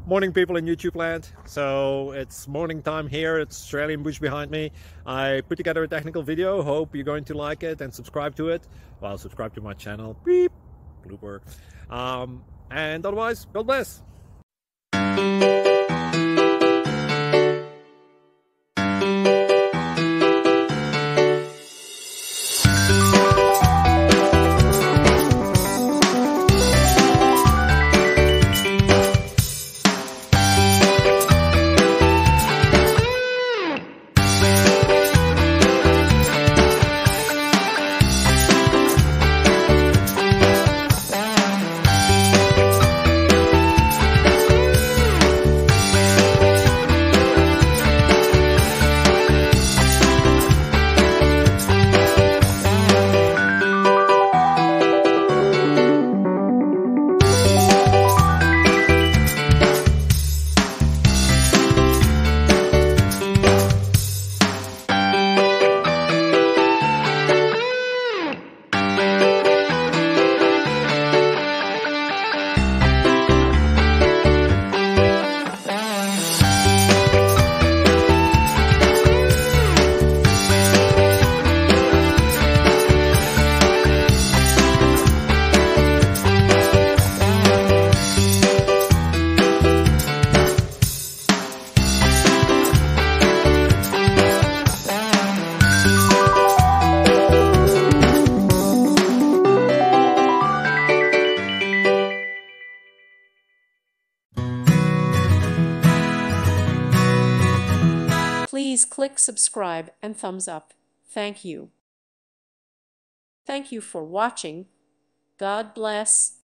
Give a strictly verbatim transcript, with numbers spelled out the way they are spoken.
Morning, people in YouTube land. So it's morning time here. It's Australian bush behind me. I put together a technical video. Hope you're going to like it and subscribe to it. Well, subscribe to my channel. Beep. Blooper. Um, and otherwise, God bless. Please click subscribe and thumbs up. Thank you. Thank you for watching. God bless.